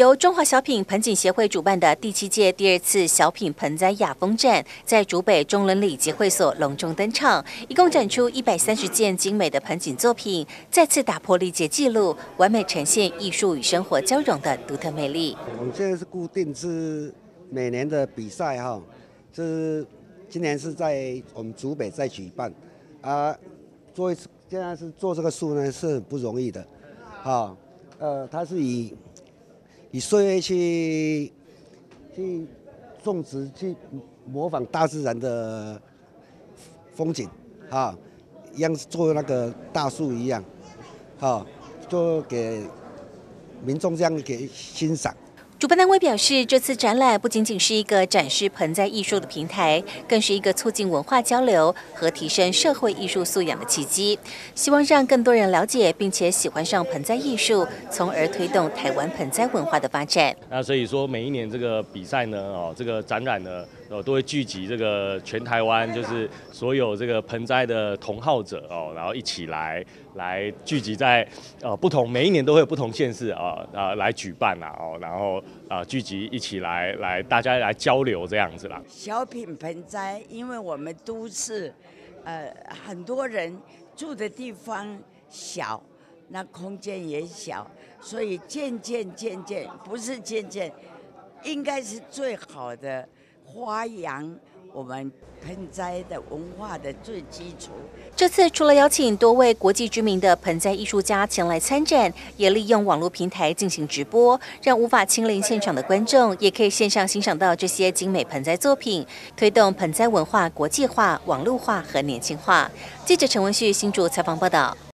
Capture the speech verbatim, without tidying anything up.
由中华小品盆景协会主办的第七届第二次小品盆栽雅风展，在竹北中伦里集会所隆重登场，一共展出一百三十件精美的盆景作品，再次打破历届纪录，完美呈现艺术与生活交融的独特魅力。 我们现在是固定是每年的比赛哈，是今年是在我们竹北在举办啊，做一次现在是做这个树呢是很不容易的，啊，呃，它是以以岁月去去种植，去模仿大自然的风景，啊，一样做那个大树一样，啊，就给民众这样给欣赏。 主办单位表示，这次展览不仅仅是一个展示盆栽艺术的平台，更是一个促进文化交流和提升社会艺术素养的契机。希望让更多人了解并且喜欢上盆栽艺术，从而推动台湾盆栽文化的发展。 那所以说，每一年这个比赛呢，哦，这个展览呢，呃，都会聚集这个全台湾，就是所有这个盆栽的同好者哦，然后一起来来聚集在呃不同，每一年都会有不同县市啊啊来举办啊哦，然后。啊，聚集一起来，来大家来交流这样子啦。 小品盆栽，因为我们都市，呃，很多人住的地方小，那空间也小，所以渐渐渐渐，不是渐渐，应该是最好的发扬我们盆栽的文化的最基础。 这次除了邀请多位国际知名的盆栽艺术家前来参展，也利用网络平台进行直播，让无法亲临现场的观众也可以线上欣赏到这些精美盆栽作品，推动盆栽文化国际化、网络化和年轻化。记者陈文旭新竹采访报道。